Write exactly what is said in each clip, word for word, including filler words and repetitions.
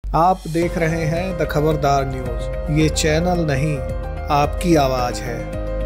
आप देख रहे हैं द खबरदार न्यूज। ये चैनल नहीं, आपकी आवाज है।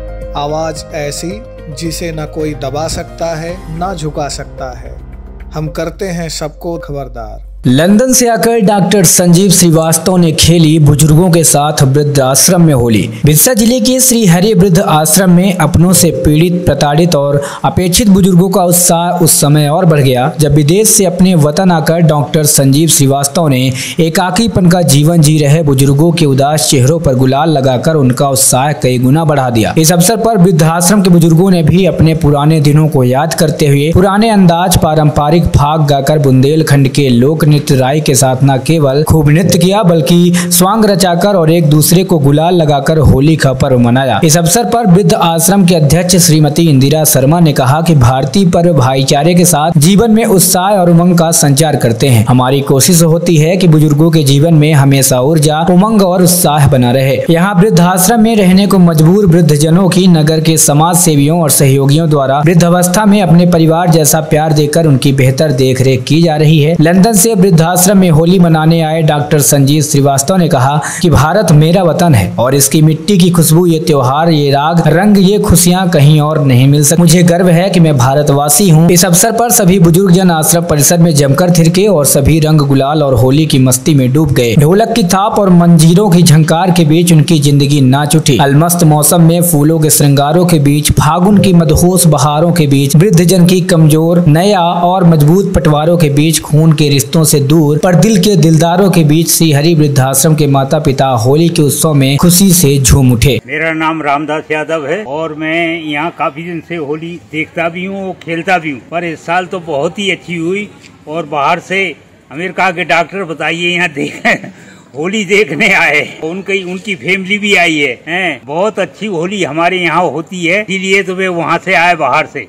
आवाज ऐसी जिसे न कोई दबा सकता है न झुका सकता है। हम करते हैं सबको खबरदार। लंदन से आकर डॉक्टर संजीव श्रीवास्तव ने खेली बुजुर्गों के साथ वृद्ध आश्रम में होली। बिरसा जिले के श्री हरि वृद्ध आश्रम में अपनों से पीड़ित, प्रताड़ित और अपेक्षित बुजुर्गों का उत्साह उस समय और बढ़ गया जब विदेश से अपने वतन आकर डॉक्टर संजीव श्रीवास्तव ने एकाकीपन का जीवन जी रहे बुजुर्गों के उदास चेहरों पर गुलाल लगाकर उनका उत्साह कई गुना बढ़ा दिया। इस अवसर पर वृद्धाश्रम के बुजुर्गों ने भी अपने पुराने दिनों को याद करते हुए पुराने अंदाज पारंपरिक फाग गाकर बुंदेलखंड के लोक नृत्य राय के साथ न केवल खूब नृत्य किया बल्कि स्वांग रचाकर और एक दूसरे को गुलाल लगाकर होली का पर्व मनाया। इस अवसर पर वृद्ध आश्रम के अध्यक्ष श्रीमती इंदिरा शर्मा ने कहा कि भारतीय पर्व भाईचारे के साथ जीवन में उत्साह और उमंग का संचार करते हैं। हमारी कोशिश होती है कि बुजुर्गों के जीवन में हमेशा ऊर्जा, उमंग और उत्साह बना रहे। यहाँ वृद्ध आश्रम में रहने को मजबूर वृद्ध जनों की नगर के समाज सेवियों और सहयोगियों द्वारा वृद्धावस्था में अपने परिवार जैसा प्यार देकर उनकी बेहतर देख रेख की जा रही है। लंदन से वृद्धाश्रम में होली मनाने आए डॉक्टर संजीव श्रीवास्तव ने कहा कि भारत मेरा वतन है और इसकी मिट्टी की खुशबू, ये त्योहार, ये राग, रंग, ये खुशियाँ कहीं और नहीं मिल सकती। मुझे गर्व है कि मैं भारतवासी हूँ। इस अवसर पर सभी बुजुर्ग जन आश्रम परिसर में जमकर थिरके और सभी रंग, गुलाल और होली की मस्ती में डूब गए। ढोलक की थाप और मंजीरों की झंकार के बीच उनकी जिंदगी नाच उठी। अलमस्त मौसम में फूलों के श्रृंगारों के बीच, फागुन की मदहोश बहारों के बीच, वृद्ध जन की कमजोर, नया और मजबूत पटवारों के बीच, खून के रिश्तों से दूर पर दिल के दिलदारों के बीच श्री हरि वृद्धाश्रम के माता पिता होली के उत्सव में खुशी से झूम उठे। मेरा नाम रामदास यादव है और मैं यहाँ काफी दिन से होली देखता भी हूँ और खेलता भी हूँ, पर इस साल तो बहुत ही अच्छी हुई। और बाहर से अमेरिका के डॉक्टर बताइए यहाँ देख होली देखने आए, उनकी उनकी फैमिली भी आई है, हैं? बहुत अच्छी होली हमारे यहाँ होती है, इसीलिए तो वे वहाँ से आए बाहर से।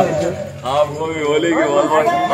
आपको भी होली की बहुत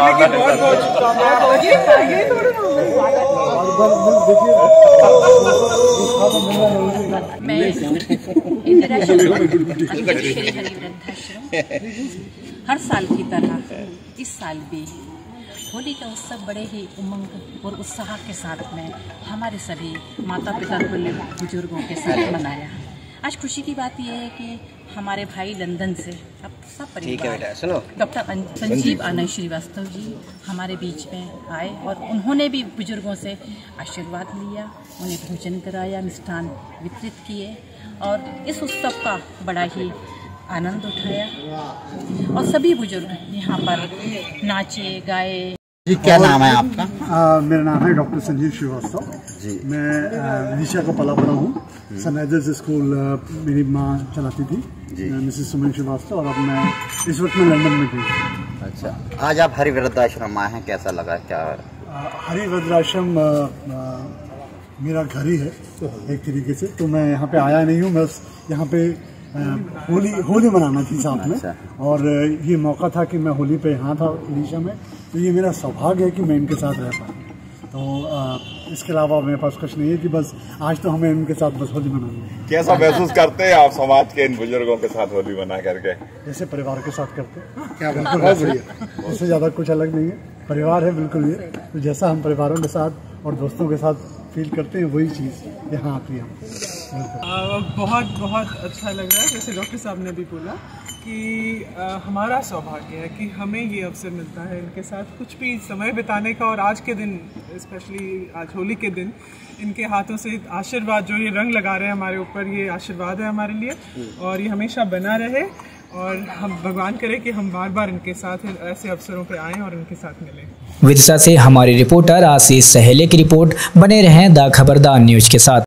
मैं इंदिरा शर्मा, श्री हरि वृद्धाश्रम, हर साल की तरह इस साल भी होली का उत्सव बड़े ही उमंग और उत्साह के साथ में हमारे सभी माता पिता बुजुर्गों के साथ मनाया। आज खुशी की बात यह है कि हमारे भाई लंदन से अब सब परिवार डॉक्टर संजीव आनंद श्रीवास्तव जी हमारे बीच में आए और उन्होंने भी बुजुर्गों से आशीर्वाद लिया, उन्हें भोजन कराया, मिष्ठान वितरित किए और इस उत्सव का बड़ा ही आनंद उठाया और सभी बुजुर्ग यहाँ पर नाचे गाए। जी, क्या नाम है आपका? आ, मेरा नाम है डॉक्टर संजीव श्रीवास्तव जी। मैं विदिशा का पला बड़ा हूँ। सनराइजर्स स्कूल मेरी माँ चलाती थी, मिसेस सुमन श्रीवास्तव, और अब मैं इस वक्त में लंदन में थी। अच्छा, आज आप हरि वृद्धाश्रम आए हैं, कैसा लगा? क्या हरि वृद्धाश्रम मेरा घर ही है एक तरीके से, तो मैं यहाँ पे आया नहीं हूँ। मैं यहाँ पे होली होली मनाना थी साथ में। अच्छा। और ये मौका था कि मैं होली पे यहाँ था विदिशा में, तो ये मेरा सौभाग्य है कि मैं इनके साथ रह पाऊँ। तो आ, इसके अलावा मेरे पास कुछ नहीं है कि बस आज तो हमें इनके साथ बस होली मनानी है। कैसा महसूस करते हैं आप समाज के इन बुजुर्गों के साथ होली मना करके? जैसे परिवार के साथ करते हैं। क्या बिल्कुल बहुत बढ़िया, इससे ज़्यादा कुछ अलग नहीं है, परिवार है बिल्कुल ये। तो जैसा हम परिवारों के साथ और दोस्तों के साथ फील करते हैं वही चीज़ यहाँ आती है। बहुत बहुत अच्छा लग रहा है, जैसे डॉक्टर साहब ने भी बोला कि आ, हमारा सौभाग्य है कि हमें ये अवसर मिलता है इनके साथ कुछ भी समय बिताने का। और आज के दिन, स्पेशली आज होली के दिन, इनके हाथों से आशीर्वाद, जो ये रंग लगा रहे हैं हमारे ऊपर, ये आशीर्वाद है हमारे लिए और ये हमेशा बना रहे। और हम भगवान करें कि हम बार बार इनके साथ ऐसे अवसरों पे आएं और इनके साथ मिलें। विदिशा से हमारे रिपोर्टर आशीष सहेले की रिपोर्ट। बने रहें द खबरदार न्यूज के साथ।